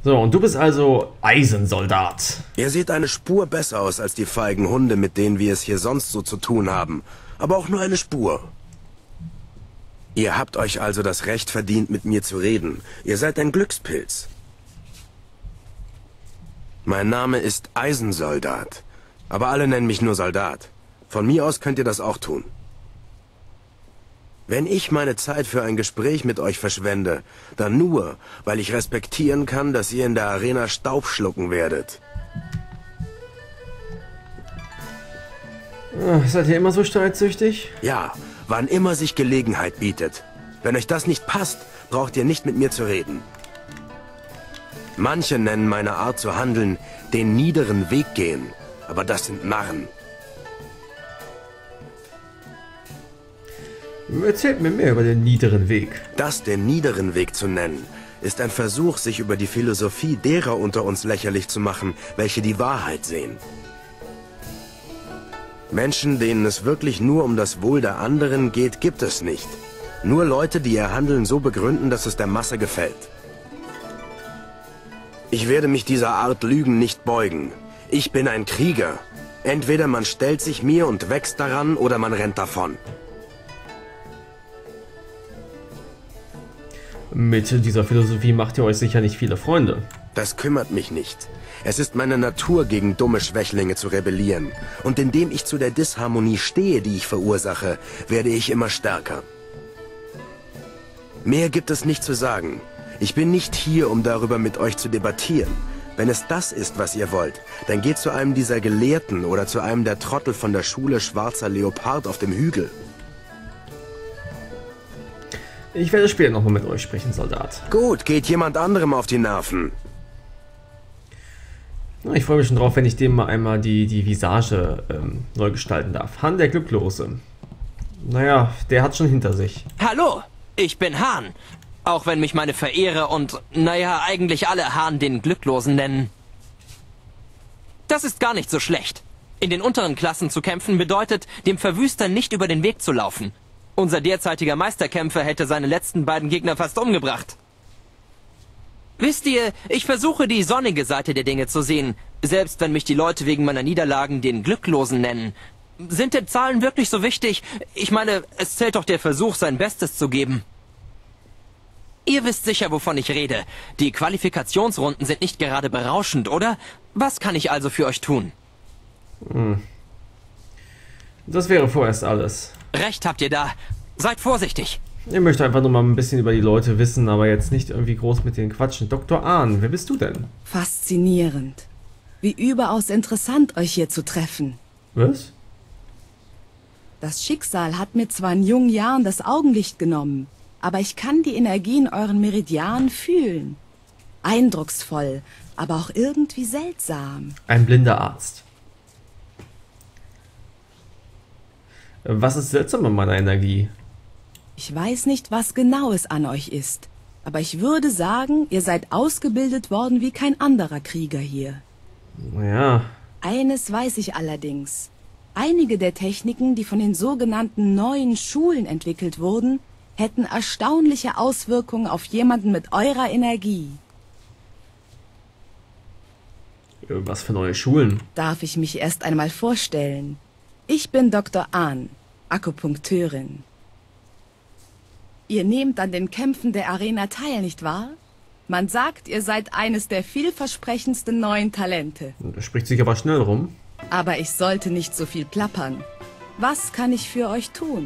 So, und du bist also Eisensoldat. Ihr seht eine Spur besser aus als die feigen Hunde, mit denen wir es hier sonst so zu tun haben. Aber auch nur eine Spur. Ihr habt euch also das Recht verdient, mit mir zu reden. Ihr seid ein Glückspilz. Mein Name ist Eisensoldat. Aber alle nennen mich nur Soldat. Von mir aus könnt ihr das auch tun. Wenn ich meine Zeit für ein Gespräch mit euch verschwende, dann nur, weil ich respektieren kann, dass ihr in der Arena Staub schlucken werdet. Seid ihr immer so streitsüchtig? Ja, wann immer sich Gelegenheit bietet. Wenn euch das nicht passt, braucht ihr nicht mit mir zu reden. Manche nennen meine Art zu handeln den niederen Weg gehen, aber das sind Narren. Erzählt mir mehr über den niederen Weg. Das den niederen Weg zu nennen, ist ein Versuch, sich über die Philosophie derer unter uns lächerlich zu machen, welche die Wahrheit sehen. Menschen, denen es wirklich nur um das Wohl der anderen geht, gibt es nicht. Nur Leute, die ihr Handeln so begründen, dass es der Masse gefällt. Ich werde mich dieser Art Lügen nicht beugen. Ich bin ein Krieger. Entweder man stellt sich mir und wächst daran, oder man rennt davon. Mit dieser Philosophie macht ihr euch sicher nicht viele Freunde. Das kümmert mich nicht. Es ist meine Natur, gegen dumme Schwächlinge zu rebellieren. Und indem ich zu der Disharmonie stehe, die ich verursache, werde ich immer stärker. Mehr gibt es nicht zu sagen. Ich bin nicht hier, um darüber mit euch zu debattieren. Wenn es das ist, was ihr wollt, dann geht zu einem dieser Gelehrten oder zu einem der Trottel von der Schule Schwarzer Leopard auf dem Hügel. Ich werde später nochmal mit euch sprechen, Soldat. Gut, geht jemand anderem auf die Nerven. Ich freue mich schon drauf, wenn ich dem mal einmal die Visage neu gestalten darf. Han der Glücklose. Naja, der hat schon hinter sich. Hallo, ich bin Han. Auch wenn mich meine Verehrer und, naja, eigentlich alle Han den Glücklosen nennen. Das ist gar nicht so schlecht. In den unteren Klassen zu kämpfen bedeutet, dem Verwüster nicht über den Weg zu laufen. Unser derzeitiger Meisterkämpfer hätte seine letzten beiden Gegner fast umgebracht. Wisst ihr, ich versuche die sonnige Seite der Dinge zu sehen, selbst wenn mich die Leute wegen meiner Niederlagen den Glücklosen nennen. Sind denn Zahlen wirklich so wichtig? Ich meine, es zählt doch der Versuch, sein Bestes zu geben. Ihr wisst sicher, wovon ich rede. Die Qualifikationsrunden sind nicht gerade berauschend, oder? Was kann ich also für euch tun? Das wäre vorerst alles. Recht habt ihr da. Seid vorsichtig. Ich möchte einfach nur mal ein bisschen über die Leute wissen, aber jetzt nicht irgendwie groß mit denen quatschen. Dr. Ahn, wer bist du denn? Faszinierend. Wie überaus interessant, euch hier zu treffen. Was? Das Schicksal hat mir zwar in jungen Jahren das Augenlicht genommen, aber ich kann die Energie in euren Meridianen fühlen. Eindrucksvoll, aber auch irgendwie seltsam. Ein blinder Arzt. Was ist seltsam an meiner Energie? Ich weiß nicht, was genau es an euch ist, aber ich würde sagen, ihr seid ausgebildet worden wie kein anderer Krieger hier. Naja. Eines weiß ich allerdings. Einige der Techniken, die von den sogenannten neuen Schulen entwickelt wurden, hätten erstaunliche Auswirkungen auf jemanden mit eurer Energie. Was für neue Schulen? Darf ich mich erst einmal vorstellen? Ich bin Dr. Ahn, Akupunkteurin. Ihr nehmt an den Kämpfen der Arena teil, nicht wahr? Man sagt, ihr seid eines der vielversprechendsten neuen Talente. Das spricht sich aber schnell rum. Aber ich sollte nicht so viel plappern. Was kann ich für euch tun?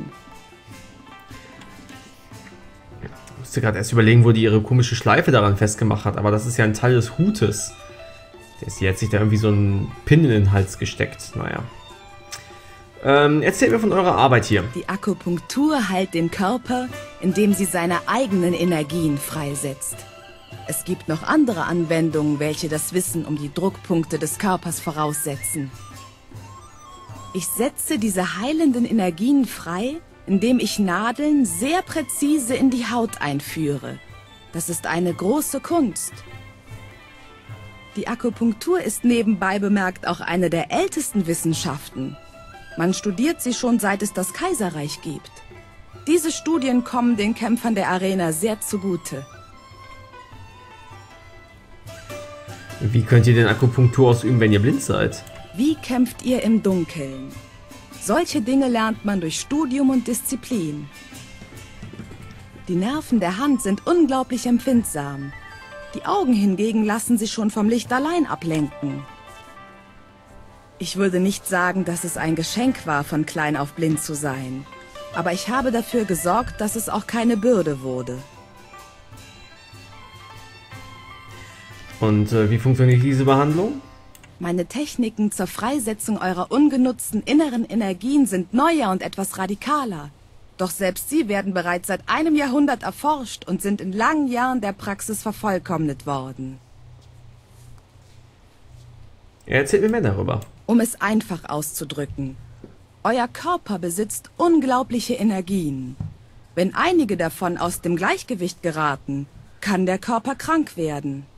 Ich musste gerade erst überlegen, wo die ihre komische Schleife daran festgemacht hat, aber das ist ja ein Teil des Hutes. Sie hat sich da irgendwie so einen Pin in den Hals gesteckt. Naja. Erzählt mir von eurer Arbeit hier. Die Akupunktur heilt den Körper, indem sie seine eigenen Energien freisetzt. Es gibt noch andere Anwendungen, welche das Wissen um die Druckpunkte des Körpers voraussetzen. Ich setze diese heilenden Energien frei, indem ich Nadeln sehr präzise in die Haut einführe. Das ist eine große Kunst. Die Akupunktur ist nebenbei bemerkt auch eine der ältesten Wissenschaften. Man studiert sie schon, seit es das Kaiserreich gibt. Diese Studien kommen den Kämpfern der Arena sehr zugute. Wie könnt ihr denn Akupunktur ausüben, wenn ihr blind seid? Wie kämpft ihr im Dunkeln? Solche Dinge lernt man durch Studium und Disziplin. Die Nerven der Hand sind unglaublich empfindsam. Die Augen hingegen lassen sich schon vom Licht allein ablenken. Ich würde nicht sagen, dass es ein Geschenk war, von klein auf blind zu sein. Aber ich habe dafür gesorgt, dass es auch keine Bürde wurde. Und wie funktioniert diese Behandlung? Meine Techniken zur Freisetzung eurer ungenutzten inneren Energien sind neuer und etwas radikaler. Doch selbst sie werden bereits seit einem Jahrhundert erforscht und sind in langen Jahren der Praxis vervollkommnet worden. Erzählt mir mehr darüber. Um es einfach auszudrücken. Euer Körper besitzt unglaubliche Energien. Wenn einige davon aus dem Gleichgewicht geraten, kann der Körper krank werden.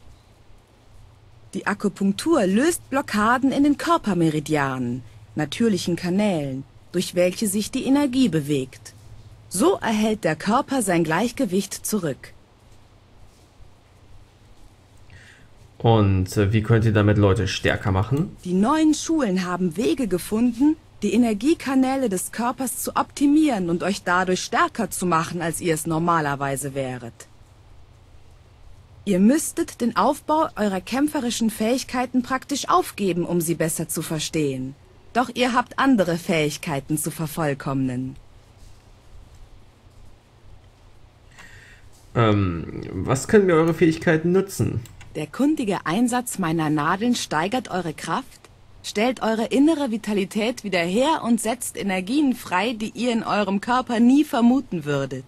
Die Akupunktur löst Blockaden in den Körpermeridianen, natürlichen Kanälen, durch welche sich die Energie bewegt. So erhält der Körper sein Gleichgewicht zurück. Und wie könnt ihr damit Leute stärker machen? Die neuen Schulen haben Wege gefunden, die Energiekanäle des Körpers zu optimieren und euch dadurch stärker zu machen, als ihr es normalerweise wäret. Ihr müsstet den Aufbau eurer kämpferischen Fähigkeiten praktisch aufgeben, um sie besser zu verstehen. Doch ihr habt andere Fähigkeiten zu vervollkommnen. Was können wir eure Fähigkeiten nutzen? Der kundige Einsatz meiner Nadeln steigert eure Kraft, stellt eure innere Vitalität wieder her und setzt Energien frei, die ihr in eurem Körper nie vermuten würdet.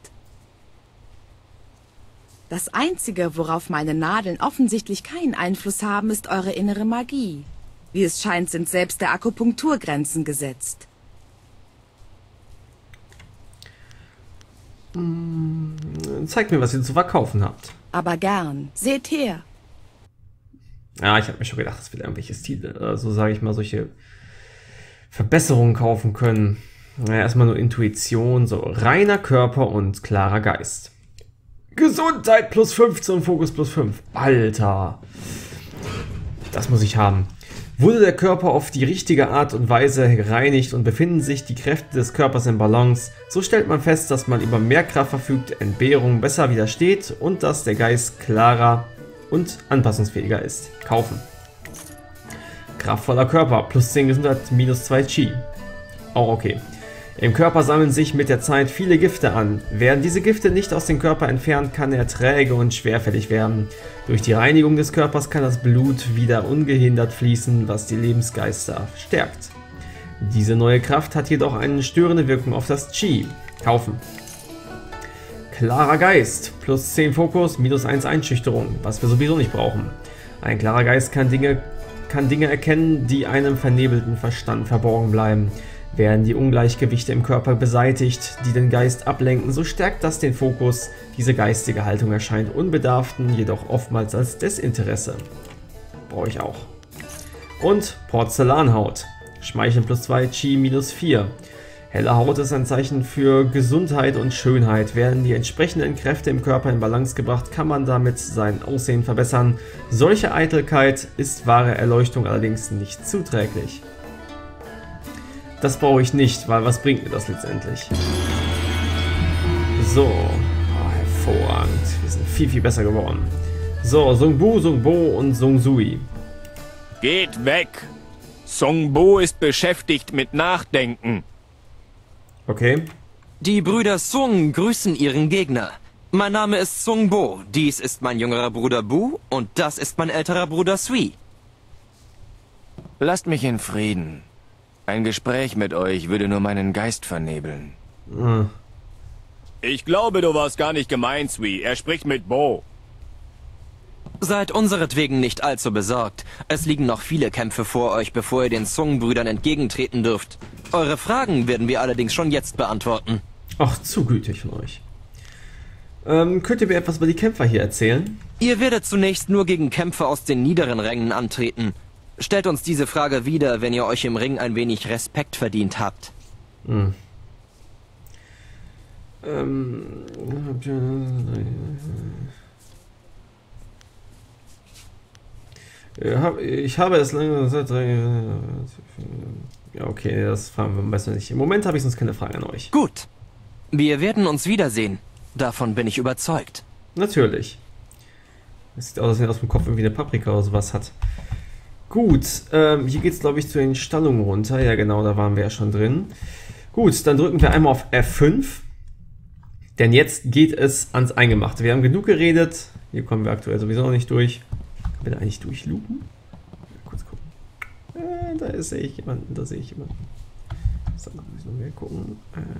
Das Einzige, worauf meine Nadeln offensichtlich keinen Einfluss haben, ist eure innere Magie. Wie es scheint, sind selbst der Akupunktur Grenzen gesetzt. Zeigt mir, was ihr zu verkaufen habt. Aber gern. Seht her. Ja, ich habe mir schon gedacht, dass wir da irgendwelche Stile, so sage ich mal, solche Verbesserungen kaufen können. Naja, erstmal nur Intuition, so reiner Körper und klarer Geist. Gesundheit plus 15 und Fokus plus 5. Alter. Das muss ich haben. Wurde der Körper auf die richtige Art und Weise gereinigt und befinden sich die Kräfte des Körpers in Balance, so stellt man fest, dass man über mehr Kraft verfügt, Entbehrungen besser widersteht und dass der Geist klarer und anpassungsfähiger ist. Kaufen. Kraftvoller Körper, plus 10 Gesundheit, minus 2 Chi. Auch okay. Im Körper sammeln sich mit der Zeit viele Gifte an. Werden diese Gifte nicht aus dem Körper entfernt, kann er träge und schwerfällig werden. Durch die Reinigung des Körpers kann das Blut wieder ungehindert fließen, was die Lebensgeister stärkt. Diese neue Kraft hat jedoch eine störende Wirkung auf das Chi. Kaufen. Klarer Geist, plus 10 Fokus, minus 1 Einschüchterung, was wir sowieso nicht brauchen. Ein klarer Geist kann Dinge erkennen, die einem vernebelten Verstand verborgen bleiben. Werden die Ungleichgewichte im Körper beseitigt, die den Geist ablenken, so stärkt das den Fokus. Diese geistige Haltung erscheint Unbedarften, jedoch oftmals als Desinteresse. Brauche ich auch. Und Porzellanhaut. Schmeicheln plus 2, Chi minus 4. Helle Haut ist ein Zeichen für Gesundheit und Schönheit. Werden die entsprechenden Kräfte im Körper in Balance gebracht, kann man damit sein Aussehen verbessern. Solche Eitelkeit ist wahre Erleuchtung allerdings nicht zuträglich. Das brauche ich nicht, weil was bringt mir das letztendlich? So, hervorragend. Wir sind viel, viel besser geworden. So, Sung Bu, Sung Bo und Sung Sui. Geht weg! Sung Bo ist beschäftigt mit Nachdenken. Okay. Die Brüder Sung grüßen ihren Gegner. Mein Name ist Sung Bo, dies ist mein jüngerer Bruder Bu und das ist mein älterer Bruder Sui. Lasst mich in Frieden. Ein Gespräch mit euch würde nur meinen Geist vernebeln. Ich glaube, du warst gar nicht gemeint, Sui. Er spricht mit Bo. Seid unseretwegen nicht allzu besorgt. Es liegen noch viele Kämpfe vor euch, bevor ihr den Sung-Brüdern entgegentreten dürft. Eure Fragen werden wir allerdings schon jetzt beantworten. Ach, zu gütig von euch. Könnt ihr mir etwas über die Kämpfer hier erzählen? Ihr werdet zunächst nur gegen Kämpfer aus den niederen Rängen antreten. Stellt uns diese Frage wieder, wenn ihr euch im Ring ein wenig Respekt verdient habt. Ich habe es lange seit ja, okay, das fragen wir besser nicht. Im Moment habe ich sonst keine Frage an euch. Gut. Wir werden uns wiedersehen. Davon bin ich überzeugt. Natürlich. Es sieht aus, als wenn aus dem Kopf irgendwie eine Paprika oder sowas hat. Gut, hier geht es, glaube ich, zu den Stallungen runter. Ja, genau, da waren wir ja schon drin. Gut, dann drücken wir einmal auf F5. Denn jetzt geht es ans Eingemachte. Wir haben genug geredet. Hier kommen wir aktuell sowieso noch nicht durch. Können wir da eigentlich durchlupen? Kurz gucken. Da sehe ich jemanden, da sehe ich jemanden. So, muss ich noch mehr gucken.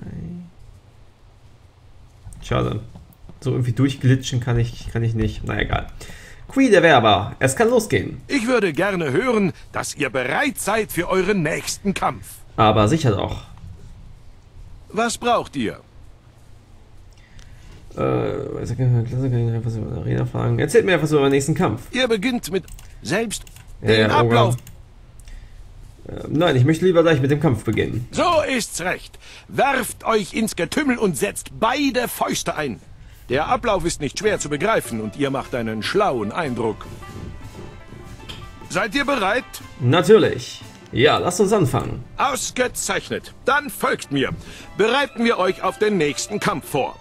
Schade. So irgendwie durchglitschen kann ich nicht. Na egal. Qui der Werber. Es kann losgehen. Ich würde gerne hören, dass ihr bereit seid für euren nächsten Kampf. Aber sicher doch. Was braucht ihr? Klasse kann ich etwas über die Arena fragen. Erzählt mir etwas über den nächsten Kampf. Ihr beginnt mit selbst Ja, den Ablauf. Nein, ich möchte lieber gleich mit dem Kampf beginnen. So ist's recht. Werft euch ins Getümmel und setzt beide Fäuste ein. Der Ablauf ist nicht schwer zu begreifen und ihr macht einen schlauen Eindruck. Seid ihr bereit? Natürlich. Ja, lasst uns anfangen. Ausgezeichnet. Dann folgt mir. Bereiten wir euch auf den nächsten Kampf vor.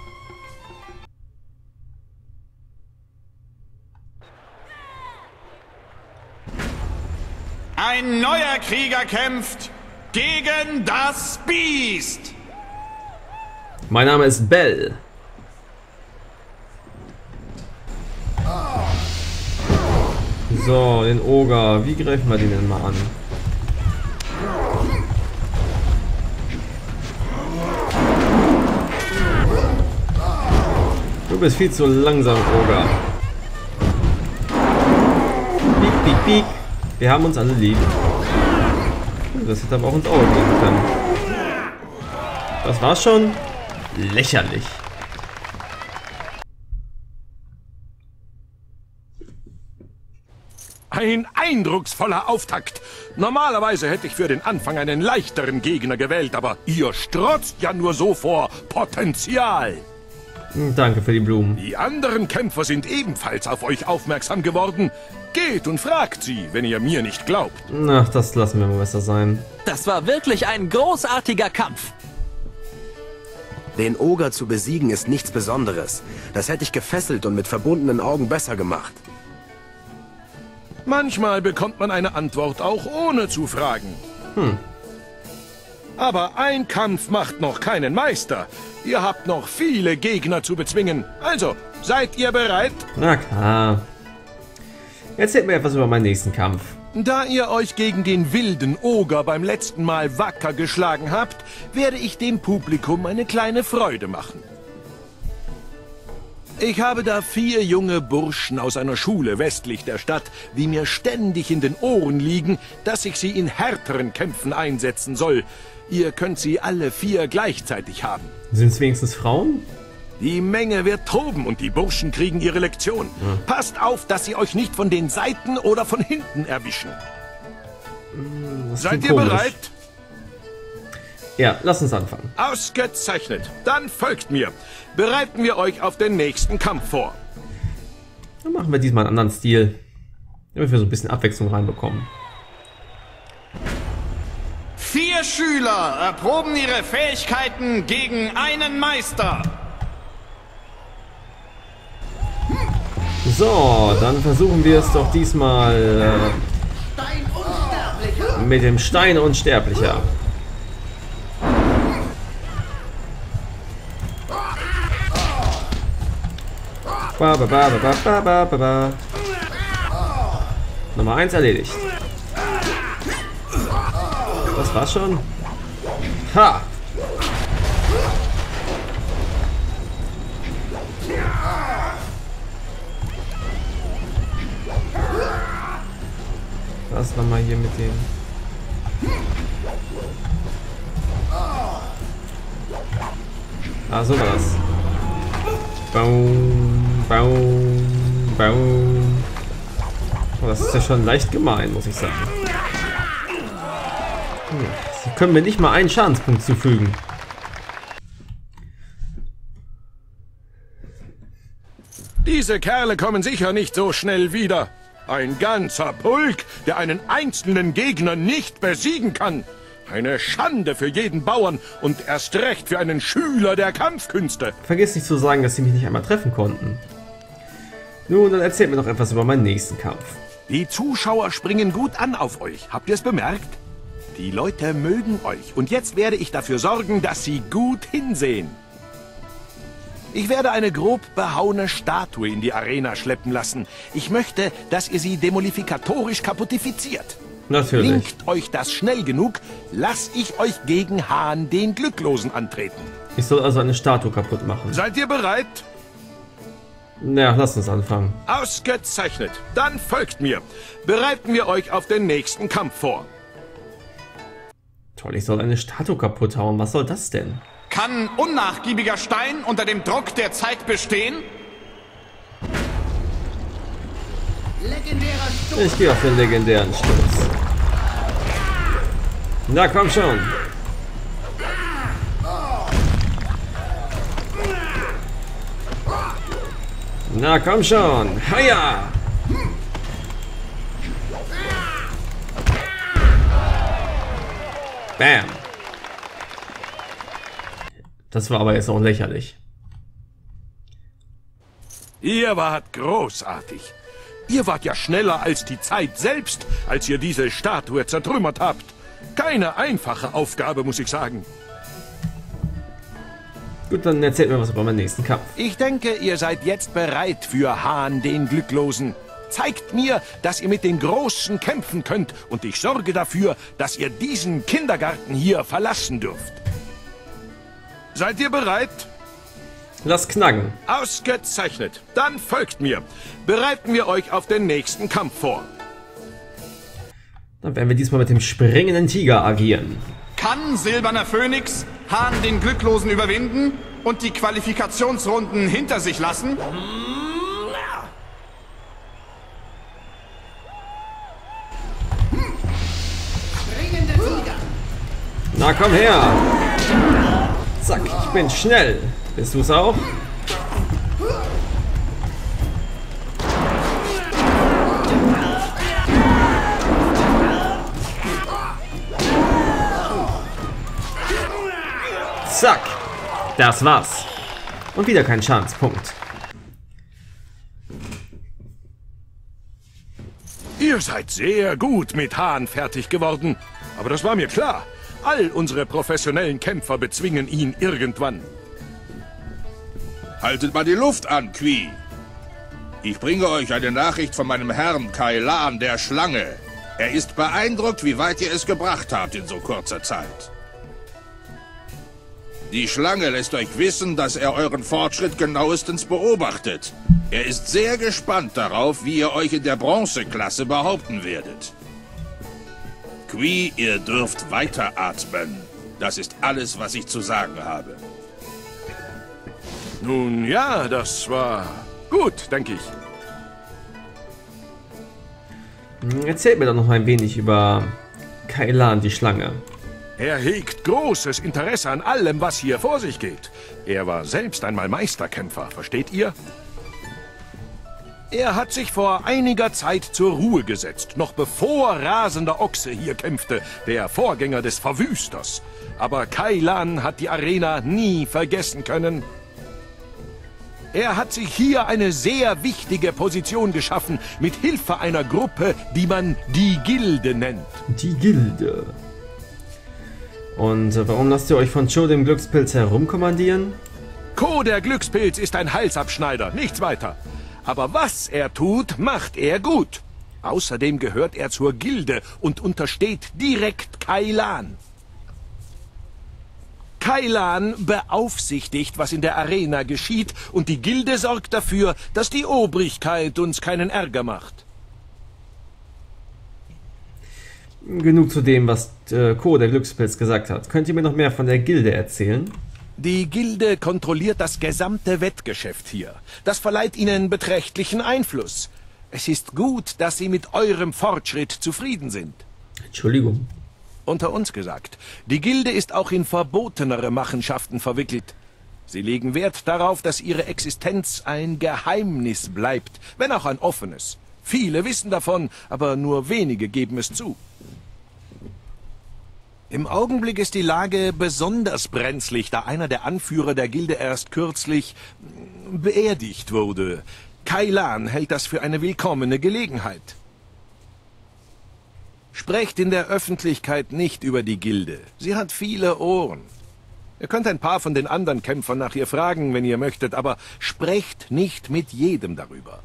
Ein neuer Krieger kämpft gegen das Biest. Mein Name ist Bell. So, den Oger. Wie greifen wir den denn mal an? Du bist viel zu langsam, Oger. Piek, piek, piek. Wir haben uns alle lieb. Das hätte aber auch ins Auge gehen können. Das war's schon. Lächerlich. Ein eindrucksvoller Auftakt. Normalerweise hätte ich für den Anfang einen leichteren Gegner gewählt, aber ihr strotzt ja nur so vor Potenzial. Danke für die Blumen. Die anderen Kämpfer sind ebenfalls auf euch aufmerksam geworden. Geht und fragt sie, wenn ihr mir nicht glaubt. Ach, das lassen wir mal besser sein. Das war wirklich ein großartiger Kampf. Den Oger zu besiegen ist nichts Besonderes. Das hätte ich gefesselt und mit verbundenen Augen besser gemacht. Manchmal bekommt man eine Antwort auch ohne zu fragen. Aber ein Kampf macht noch keinen Meister. Ihr habt noch viele Gegner zu bezwingen. Also, seid ihr bereit? Na klar. Erzählt mir etwas über meinen nächsten Kampf. Da ihr euch gegen den wilden Oger beim letzten Mal wacker geschlagen habt, werde ich dem Publikum eine kleine Freude machen. Ich habe da 4 junge Burschen aus einer Schule westlich der Stadt, die mir ständig in den Ohren liegen, dass ich sie in härteren Kämpfen einsetzen soll. Ihr könnt sie alle 4 gleichzeitig haben. Sind es wenigstens Frauen? Die Menge wird toben und die Burschen kriegen ihre Lektion. Passt auf, dass sie euch nicht von den Seiten oder von hinten erwischen. Seid ihr bereit? Ja, lass uns anfangen. Ausgezeichnet. Dann folgt mir. Bereiten wir euch auf den nächsten Kampf vor. Dann machen wir diesmal einen anderen Stil, damit wir so ein bisschen Abwechslung reinbekommen. 4 Schüler erproben ihre Fähigkeiten gegen einen Meister. So, dann versuchen wir es doch diesmal mit dem Stein Unsterblicher. Nummer 1 erledigt. Das war's schon. Ha! Was nochmal hier mit dem? Ah, so war das. Baum, Baum, Baum. Oh, das ist ja schon leicht gemein, muss ich sagen. Sie können mir nicht mal einen Schadenspunkt zufügen. Diese Kerle kommen sicher nicht so schnell wieder. Ein ganzer Pulk, der einen einzelnen Gegner nicht besiegen kann. Eine Schande für jeden Bauern und erst recht für einen Schüler der Kampfkünste. Vergiss nicht zu sagen, dass sie mich nicht einmal treffen konnten. Nun, dann erzählt mir noch etwas über meinen nächsten Kampf. Die Zuschauer springen gut an auf euch. Habt ihr es bemerkt? Die Leute mögen euch. Und jetzt werde ich dafür sorgen, dass sie gut hinsehen. Ich werde eine grob behauene Statue in die Arena schleppen lassen. Ich möchte, dass ihr sie demolifikatorisch kaputtifiziert. Natürlich. Linkt euch das schnell genug, lass ich euch gegen Hahn den Glücklosen antreten. Ich soll also eine Statue kaputt machen. Seid ihr bereit? Na, lass uns anfangen. Ausgezeichnet. Dann folgt mir. Bereiten wir euch auf den nächsten Kampf vor. Toll, ich soll eine Statue kaputt hauen. Was soll das denn? Kann unnachgiebiger Stein unter dem Druck der Zeit bestehen? Ich gehe auf den legendären Sturz. Na komm schon. Na komm schon. Heia! Bam. Das war aber jetzt auch lächerlich. Ihr wart großartig. Ihr wart ja schneller als die Zeit selbst, als ihr diese Statue zertrümmert habt. Keine einfache Aufgabe, muss ich sagen. Gut, dann erzählt mir was über meinen nächsten Kampf. Ich denke, ihr seid jetzt bereit für Hahn den Glücklosen. Zeigt mir, dass ihr mit den Großen kämpfen könnt und ich sorge dafür, dass ihr diesen Kindergarten hier verlassen dürft. Seid ihr bereit? Lass knacken. Ausgezeichnet. Dann folgt mir. Bereiten wir euch auf den nächsten Kampf vor. Dann werden wir diesmal mit dem springenden Tiger agieren. Kann Silberner Phönix Hahn den Glücklosen überwinden und die Qualifikationsrunden hinter sich lassen? Na komm her! Zack, ich bin schnell. Bist du es auch? Zack! Das war's. Und wieder kein Schadenspunkt. Ihr seid sehr gut mit Hahn fertig geworden. Aber das war mir klar. All unsere professionellen Kämpfer bezwingen ihn irgendwann. Haltet mal die Luft an, Qui. Ich bringe euch eine Nachricht von meinem Herrn Kailan, der Schlange. Er ist beeindruckt, wie weit ihr es gebracht habt in so kurzer Zeit. Die Schlange lässt euch wissen, dass er euren Fortschritt genauestens beobachtet. Er ist sehr gespannt darauf, wie ihr euch in der Bronzeklasse behaupten werdet. Qui, ihr dürft weiteratmen. Das ist alles, was ich zu sagen habe. Nun ja, das war gut, denke ich. Erzählt mir doch noch ein wenig über Kailan, die Schlange. Er hegt großes Interesse an allem, was hier vor sich geht. Er war selbst einmal Meisterkämpfer, versteht ihr? Er hat sich vor einiger Zeit zur Ruhe gesetzt, noch bevor Rasender Ochse hier kämpfte, der Vorgänger des Verwüsters. Aber Kailan hat die Arena nie vergessen können. Er hat sich hier eine sehr wichtige Position geschaffen, mit Hilfe einer Gruppe, die man die Gilde nennt. Die Gilde. Und warum lasst ihr euch von Cho dem Glückspilz herumkommandieren? Ko der Glückspilz ist ein Halsabschneider, nichts weiter. Aber was er tut, macht er gut. Außerdem gehört er zur Gilde und untersteht direkt Kailan. Kailan beaufsichtigt, was in der Arena geschieht, und die Gilde sorgt dafür, dass die Obrigkeit uns keinen Ärger macht. Genug zu dem, was Ko der Glückspilz gesagt hat. Könnt ihr mir noch mehr von der Gilde erzählen? Die Gilde kontrolliert das gesamte Wettgeschäft hier. Das verleiht ihnen beträchtlichen Einfluss. Es ist gut, dass sie mit eurem Fortschritt zufrieden sind. Entschuldigung. Unter uns gesagt, die Gilde ist auch in verbotenere Machenschaften verwickelt. Sie legen Wert darauf, dass ihre Existenz ein Geheimnis bleibt, wenn auch ein offenes. Viele wissen davon, aber nur wenige geben es zu. Im Augenblick ist die Lage besonders brenzlig, da einer der Anführer der Gilde erst kürzlich beerdigt wurde. Kai Lan hält das für eine willkommene Gelegenheit. Sprecht in der Öffentlichkeit nicht über die Gilde. Sie hat viele Ohren. Ihr könnt ein paar von den anderen Kämpfern nach ihr fragen, wenn ihr möchtet, aber sprecht nicht mit jedem darüber.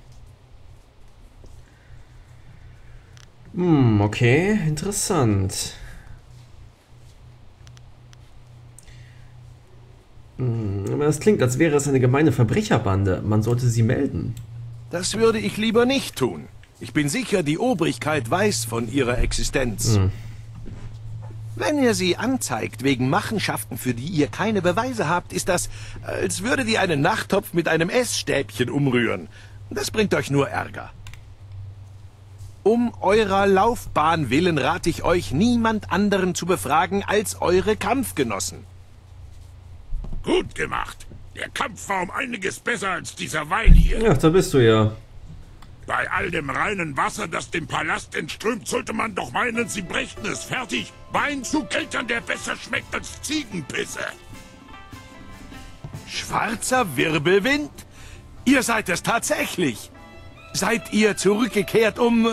Okay, interessant. Aber das klingt, als wäre es eine gemeine Verbrecherbande. Man sollte sie melden. Das würde ich lieber nicht tun. Ich bin sicher, die Obrigkeit weiß von ihrer Existenz. Wenn ihr sie anzeigt wegen Machenschaften, für die ihr keine Beweise habt, ist das, als würdet ihr einen Nachttopf mit einem Essstäbchen umrühren. Das bringt euch nur Ärger. Um eurer Laufbahn willen rate ich euch, niemand anderen zu befragen als eure Kampfgenossen. Gut gemacht. Der Kampf war um einiges besser als dieser Wein hier. Ja, da bist du ja. Bei all dem reinen Wasser, das dem Palast entströmt, sollte man doch meinen, sie brächten es fertig, Wein zu keltern, der besser schmeckt als Ziegenpisse. Schwarzer Wirbelwind? Ihr seid es tatsächlich. Seid ihr zurückgekehrt, um...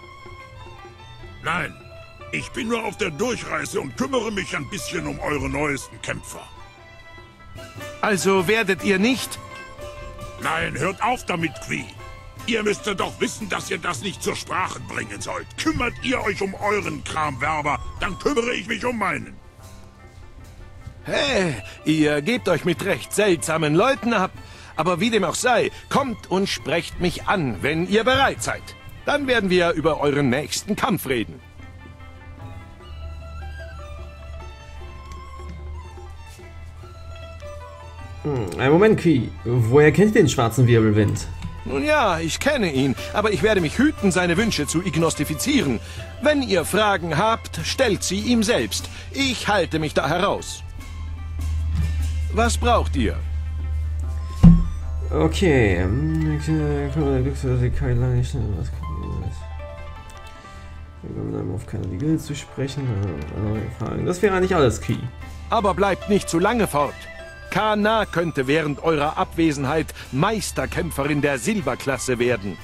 Nein, ich bin nur auf der Durchreise und kümmere mich ein bisschen um eure neuesten Kämpfer. Also werdet ihr nicht... Nein, hört auf damit, Qui. Ihr müsstet doch wissen, dass ihr das nicht zur Sprache bringen sollt. Kümmert ihr euch um euren Kram, Werber, dann kümmere ich mich um meinen. Hey, ihr gebt euch mit recht seltsamen Leuten ab. Aber wie dem auch sei, kommt und sprecht mich an, wenn ihr bereit seid. Dann werden wir über euren nächsten Kampf reden. Ein Moment, Qui. Woher kennt ihr den schwarzen Wirbelwind? Nun ja, ich kenne ihn, aber ich werde mich hüten, seine Wünsche zu ignostifizieren. Wenn ihr Fragen habt, stellt sie ihm selbst. Ich halte mich da heraus. Was braucht ihr? Okay. Auf keine die Gilde zu sprechen. Das wäre eigentlich alles, Qui. Aber bleibt nicht zu lange fort. Kana könnte während eurer Abwesenheit Meisterkämpferin der Silberklasse werden.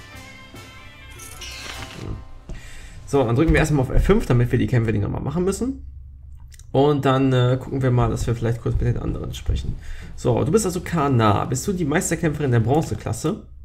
So, dann drücken wir erstmal auf F5, damit wir die Kämpfe die nochmal machen müssen. Und dann gucken wir mal, dass wir vielleicht kurz mit den anderen sprechen. So, du bist also Kana. Bist du die Meisterkämpferin der Bronzeklasse?